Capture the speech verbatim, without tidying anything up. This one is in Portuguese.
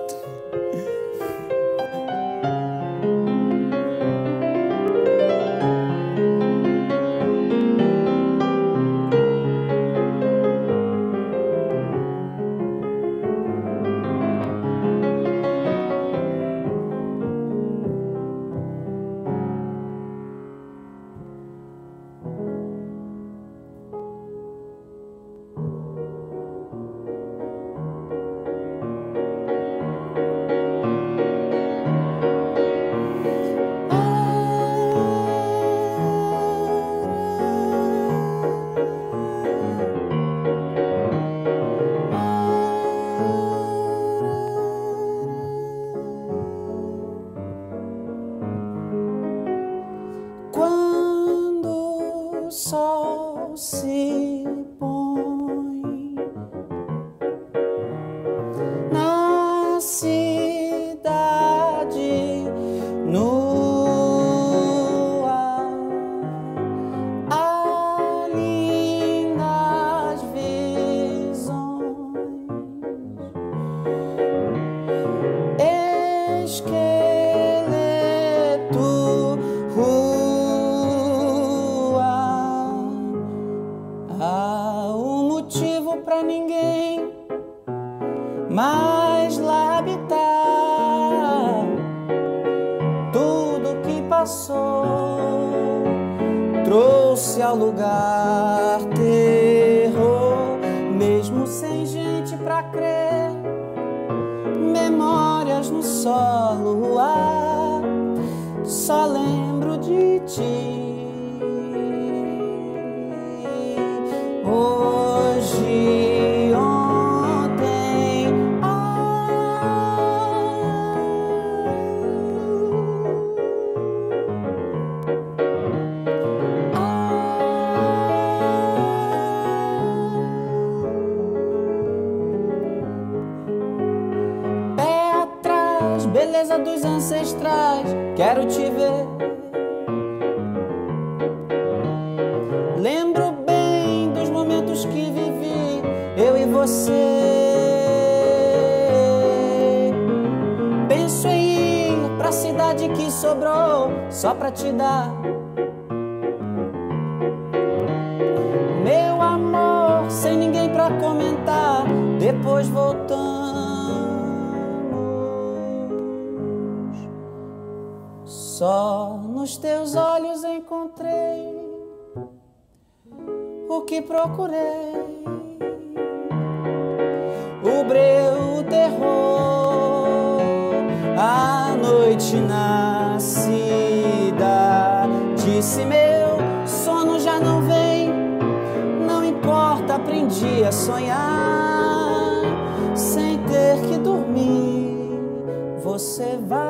Quando o sol se põe na cidade nua, ali nas visões, esqueleto, há um motivo pra ninguém mais lá habitar. Tudo que passou trouxe ao lugar terror, mesmo sem gente pra crer. Memórias no solo, o ar, só lembro de ti. Hoje, ontem, ah, ah. Pé atrás, beleza dos ancestrais, quero te ver. Lembro bem dos momentos que vivi, eu e você. Penso em ir pra cidade que sobrou, só pra te dar meu amor, sem ninguém pra comentar. Depois voltamos, só nos teus olhos encontrei o que procurei. O breu, o terror, a noite na cidade. Se meu sono já não vem, não importa, aprendi a sonhar. Sem ter que dormir, você vai